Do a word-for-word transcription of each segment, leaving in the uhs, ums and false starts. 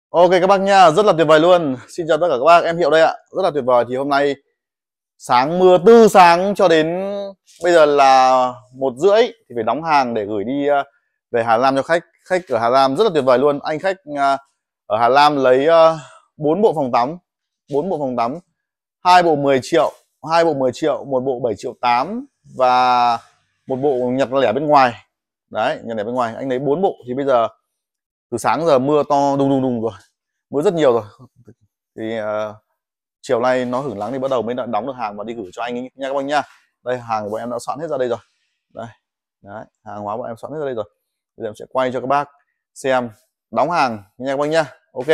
Ok các bác nha, rất là tuyệt vời luôn. Xin chào tất cả các bác, em Hiệu đây ạ. Rất là tuyệt vời. Thì hôm nay sáng mưa từ sáng cho đến bây giờ là một rưỡi thì phải đóng hàng để gửi đi uh, về Hà Nam cho khách. Khách ở Hà Nam rất là tuyệt vời luôn. Anh khách uh, ở Hà Nam lấy bốn uh, bộ phòng tắm, bốn bộ phòng tắm, hai bộ mười triệu, hai bộ mười triệu, một bộ bảy triệu tám và một bộ nhặt lẻ bên ngoài. Đấy, nhặt lẻ bên ngoài. Anh lấy bốn bộ thì bây giờ từ sáng giờ mưa to đùng đùng đùng rồi, mưa rất nhiều rồi. Thì uh, chiều nay nó hửng nắng thì bắt đầu mới đóng được hàng và đi gửi cho anh ấy, nha các bác nha. Đây, hàng của bọn em đã soạn hết ra đây rồi. Đây, đấy, hàng hóa bọn em soạn hết ra đây rồi. Bây giờ em sẽ quay cho các bác xem đóng hàng nha các bác nha. Ok.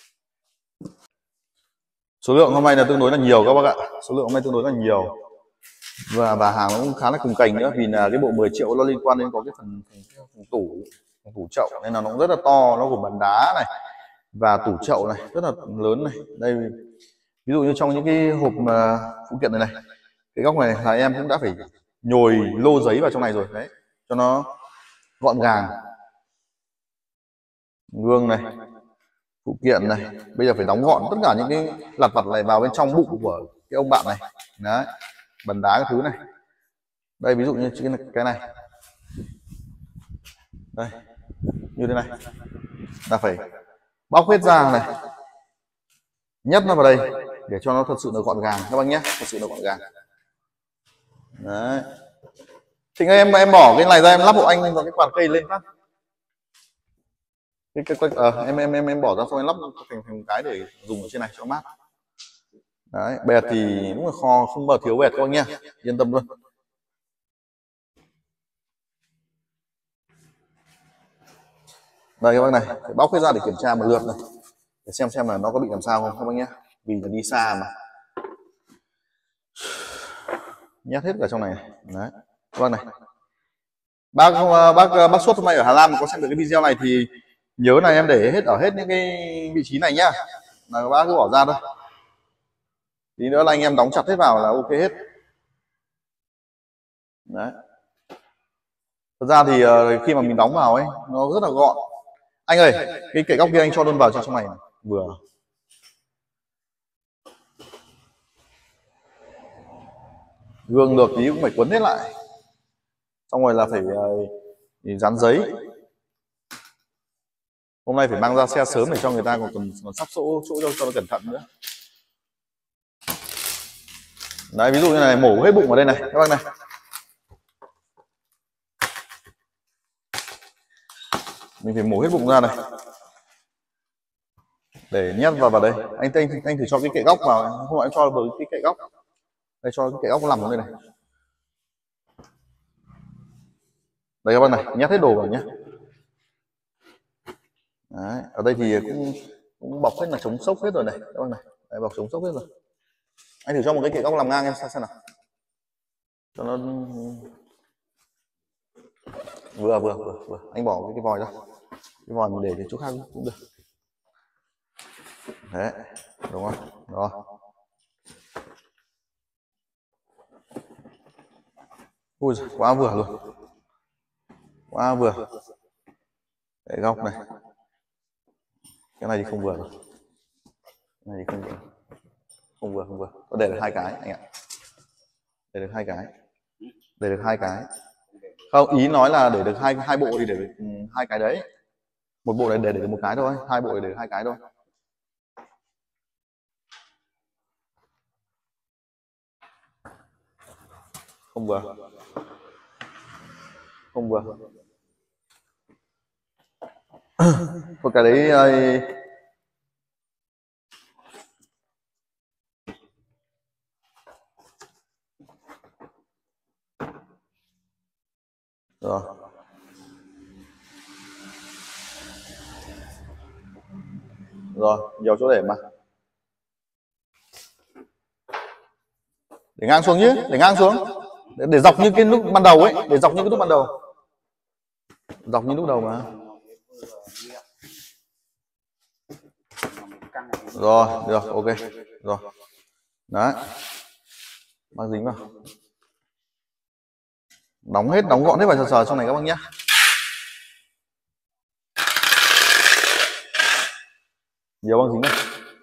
Số lượng hôm nay là tương đối là nhiều các bác ạ. Số lượng hôm nay tương đối là nhiều và và hàng cũng khá là cồng kềnh nữa, vì là cái bộ mười triệu nó liên quan đến có cái phần, phần, phần tủ phần tủ chậu nên là nó cũng rất là to, nó gồm bàn đá này và tủ chậu này rất là lớn này. Đây ví dụ như trong những cái hộp uh, phụ kiện này này, cái góc này là em cũng đã phải nhồi lô giấy vào trong này rồi đấy cho nó gọn gàng. Gương này, phụ kiện này, bây giờ phải đóng gọn tất cả những cái lặt vặt này vào bên trong bụng của cái ông bạn này. Đấy, bàn đá cái thứ này. Đây ví dụ như cái này, đây như thế này là phải bóc hết ra này, nhét nó vào đây để cho nó thật sự là gọn gàng các bác nhé, thật sự là gọn gàng. Đấy, thì em em bỏ cái này ra, em lắp hộ anh vào cái quạt cây lên phát. Cái cái, cái ờ, em em em em bỏ ra xong em lắp thành thành cái để dùng ở trên này cho mát. Đấy, bẹt thì đúng là kho không bao thiếu bẹt các bác nhé, yên tâm luôn. Đây các bác này, phải bóc hết ra để kiểm tra một lượt này, để xem xem là nó có bị làm sao không các bác nhé, vì là đi xa mà. Nhét hết vào trong này. Đấy, các bác này. Bác bác bác suốt hôm nay ở Hà Nam có xem được cái video này thì nhớ là em để hết ở hết những cái vị trí này nhá, là các bác cứ bỏ ra thôi, tí nữa là anh em đóng chặt hết vào là ok hết. Đấy, thật ra thì uh, khi mà mình đóng vào ấy nó rất là gọn. Anh ơi, cái kệ góc kia anh cho luôn vào cho trong này, này. Vừa gương được tí cũng phải quấn hết lại, xong rồi là phải uh, dán giấy. Hôm nay phải mang ra xe sớm để cho người ta còn còn, còn sắp chỗ chỗ cho, cho nó cẩn thận nữa. Đấy, ví dụ như này, mổ hết bụng ở đây này các bác này. Mình phải mổ hết bụng ra này để nhét vào vào đây. Anh anh anh thử cho cái kệ góc vào, không anh cho vào cái kệ góc. Đây, cho cái kệ góc nằm ở đây này. Đây các bác này, nhét hết đồ vào nhé. Đấy, ở đây thì cũng cũng bọc hết là chống sốc hết rồi này các bác này. Đây, bọc chống sốc hết rồi. Anh thử cho một cái kệ góc làm ngang em xem xem nào, cho nó vừa vừa vừa vừa. Anh bỏ cái, cái vòi ra, cái vòi mình để đến chỗ khác cũng được. Đấy, đúng không? Rồi. Ui, quá vừa luôn, quá vừa. Cái góc này, cái này thì không vừa rồi, cái này thì không vừa, không vừa không vừa. Có để được hai cái anh ạ, để được hai cái, để được hai cái. Không, ý nói là để được hai hai bộ thì để được hai cái đấy. Một bộ này để để được một cái thôi, hai bộ để được hai cái thôi. Không vừa, không vừa. Một cái đấy rồi. Rồi, nhiều chỗ để mà. Để ngang xuống chứ, để ngang xuống. Để, để dọc như cái lúc ban đầu ấy, để dọc như cái lúc ban đầu. Dọc như lúc đầu mà. Rồi, được, ok. Rồi. Đấy. Mang dính vào. Đóng hết, đóng gọn hết vào sờ sờ trong này các bác nhé. Nhiều băng dính này.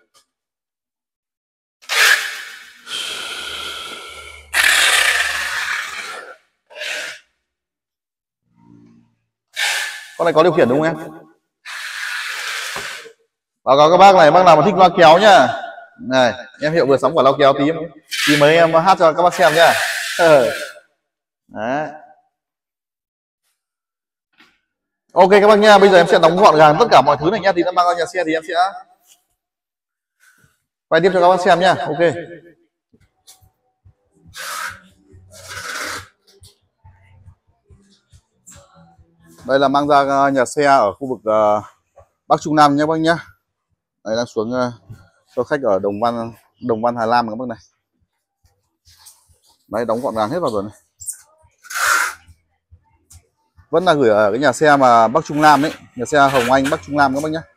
Con này có điều khiển đúng không em? Báo cáo các bác này, bác nào mà thích loa kéo nhá. Này, em Hiệu vừa sắm quả loa kéo tí tí mấy em hát cho các bác xem nhá. Đấy. Ok các bác nha, bây giờ em sẽ đóng gọn gàng tất cả mọi thứ này nhá, thì nó mang ra nhà xe thì em sẽ quay tiếp cho các bác xem nhá. Ok. Đây là mang ra nhà xe ở khu vực uh, Bắc Trung Nam nhé bác nhá. Đây đang xuống uh, cho khách ở Đồng Văn, Đồng Văn Hà Lam các bác này. Đấy, đóng gọn gàng hết vào rồi này. Vẫn là gửi ở cái nhà xe mà Bắc Trung Nam ấy, nhà xe Hồng Anh Bắc Trung Nam các bác nhá.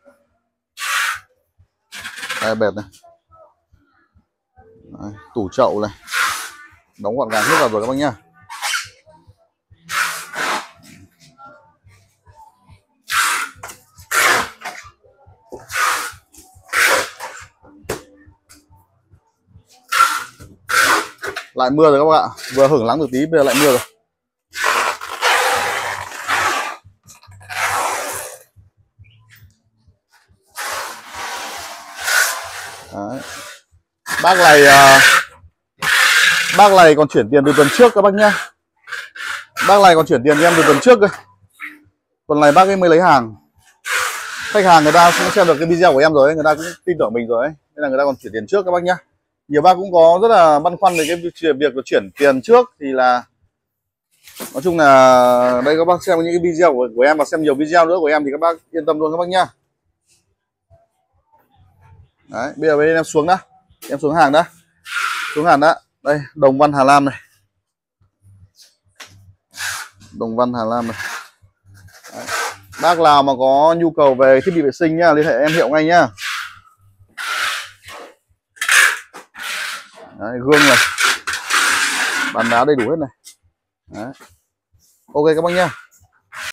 Đây bệt này. Đấy, tủ chậu này. Đóng gọn gàng hết vào rồi các bác nhá. Lại mưa rồi các bạn ạ, vừa hưởng nắng được tí bây giờ lại mưa rồi. Đấy. Bác này uh, bác này còn chuyển tiền từ tuần trước các bác nhá. Bác này còn chuyển tiền cho em từ tuần trước cơ. Tuần này bác ấy mới lấy hàng. Khách hàng người ta cũng xem được cái video của em rồi ấy, người ta cũng tin tưởng mình rồi ấy. Nên là người ta còn chuyển tiền trước các bác nhá. Nhiều bác cũng có rất là băn khoăn về cái việc chuyển tiền trước thì là nói chung là đây các bác xem những cái video của, của em và xem nhiều video nữa của em thì các bác yên tâm luôn các bác nhá. Đấy, bây giờ bên em xuống đã, em xuống hàng đã, xuống hàng đã. Đây Đồng Văn Hà Lam này, Đồng Văn Hà Lam này. Đấy. Bác nào mà có nhu cầu về thiết bị vệ sinh nhá, liên hệ em Hiệu ngay nhá. Đấy, gương này, bàn đá đầy đủ hết này. Đấy. Ok các bác nhá.